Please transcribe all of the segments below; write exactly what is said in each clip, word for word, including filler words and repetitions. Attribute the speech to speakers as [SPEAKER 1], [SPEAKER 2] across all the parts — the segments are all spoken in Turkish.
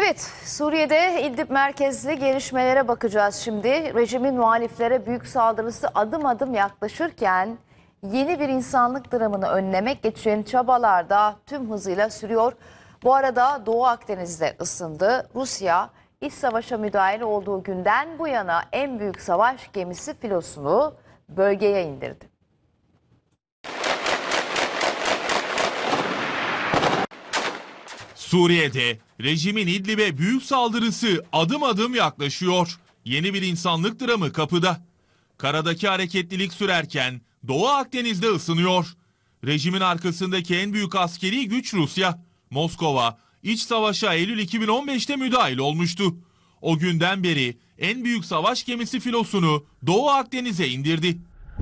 [SPEAKER 1] Evet, Suriye'de İdlib merkezli gelişmelere bakacağız şimdi. Rejimin muhaliflere büyük saldırısı adım adım yaklaşırken yeni bir insanlık dramını önlemek için çabalar da tüm hızıyla sürüyor. Bu arada Doğu Akdeniz'de ısındı. Rusya iç savaşa müdahil olduğu günden bu yana en büyük savaş gemisi filosunu bölgeye indirdi.
[SPEAKER 2] Suriye'de rejimin İdlib'e büyük saldırısı adım adım yaklaşıyor. Yeni bir insanlık dramı kapıda. Karadaki hareketlilik sürerken Doğu Akdeniz'de ısınıyor. Rejimin arkasındaki en büyük askeri güç Rusya. Moskova iç savaşa Eylül iki bin on beş'te müdahil olmuştu. O günden beri en büyük savaş gemisi filosunu Doğu Akdeniz'e indirdi.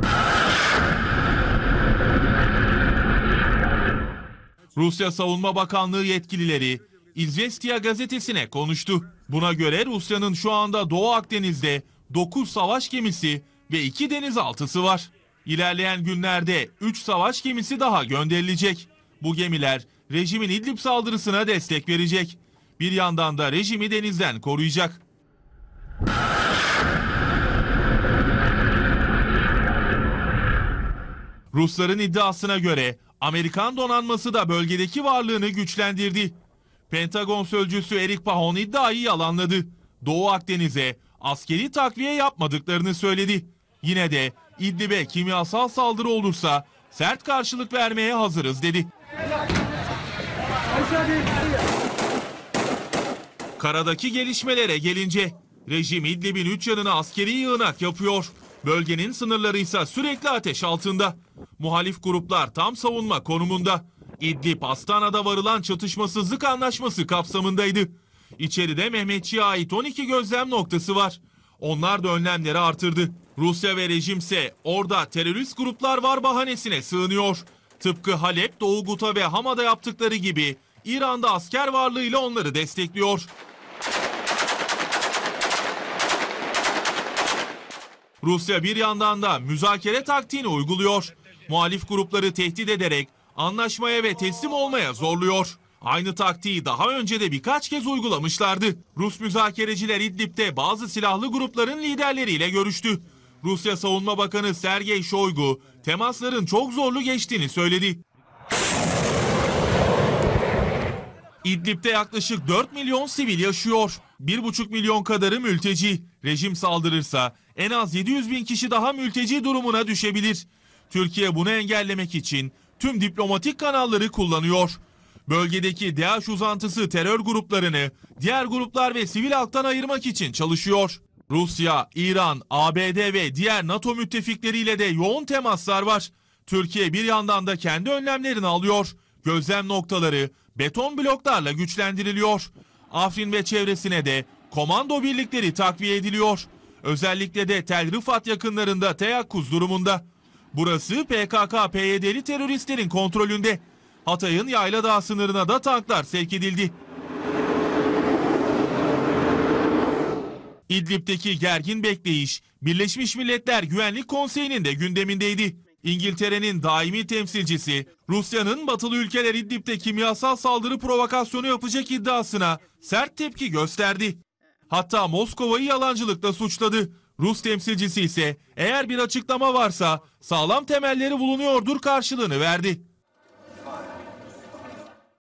[SPEAKER 2] Rusya Savunma Bakanlığı yetkilileri İzvestiya gazetesine konuştu. Buna göre Rusya'nın şu anda Doğu Akdeniz'de dokuz savaş gemisi ve iki denizaltısı var. İlerleyen günlerde üç savaş gemisi daha gönderilecek. Bu gemiler rejimin İdlib saldırısına destek verecek. Bir yandan da rejimi denizden koruyacak. Rusların iddiasına göre Amerikan donanması da bölgedeki varlığını güçlendirdi. Pentagon sözcüsü Erik Pahon iddiayı yalanladı. Doğu Akdeniz'e askeri takviye yapmadıklarını söyledi. Yine de İdlib'e kimyasal saldırı olursa sert karşılık vermeye hazırız dedi. Karadaki gelişmelere gelince rejim İdlib'in üç yanına askeri yığınak yapıyor. Bölgenin sınırları ise sürekli ateş altında. Muhalif gruplar tam savunma konumunda. İdlib Astana'da varılan çatışmasızlık anlaşması kapsamındaydı. İçeride Mehmetçi'ye ait on iki gözlem noktası var. Onlar da önlemleri artırdı. Rusya ve rejimse orada terörist gruplar var bahanesine sığınıyor. Tıpkı Halep, Doğu Guta ve Hama'da yaptıkları gibi İran'da asker varlığıyla onları destekliyor. Rusya bir yandan da müzakere taktiğini uyguluyor. Muhalif grupları tehdit ederek anlaşmaya ve teslim olmaya zorluyor. Aynı taktiği daha önce de birkaç kez uygulamışlardı. Rus müzakereciler İdlib'de bazı silahlı grupların liderleriyle görüştü. Rusya Savunma Bakanı Sergey Shoigu temasların çok zorlu geçtiğini söyledi. İdlib'de yaklaşık dört milyon sivil yaşıyor. bir buçuk milyon kadarı mülteci. Rejim saldırırsa en az yedi yüz bin kişi daha mülteci durumuna düşebilir. Türkiye bunu engellemek için tüm diplomatik kanalları kullanıyor. Bölgedeki DAEŞ uzantısı terör gruplarını diğer gruplar ve sivil halktan ayırmak için çalışıyor. Rusya, İran, A B D ve diğer NATO müttefikleriyle de yoğun temaslar var. Türkiye bir yandan da kendi önlemlerini alıyor. Gözlem noktaları beton bloklarla güçlendiriliyor. Afrin ve çevresine de komando birlikleri takviye ediliyor. Özellikle de Tel Rifat yakınlarında teyakkuz durumunda. Burası P K K P Y D'li teröristlerin kontrolünde. Hatay'ın Yayladağ sınırına da tanklar sevk edildi. İdlib'deki gergin bekleyiş Birleşmiş Milletler Güvenlik Konseyi'nin de gündemindeydi. İngiltere'nin daimi temsilcisi Rusya'nın batılı ülkeler İdlib'de kimyasal saldırı provokasyonu yapacak iddiasına sert tepki gösterdi. Hatta Moskova'yı yalancılıkla suçladı. Rus temsilcisi ise eğer bir açıklama varsa sağlam temelleri bulunuyordur karşılığını verdi.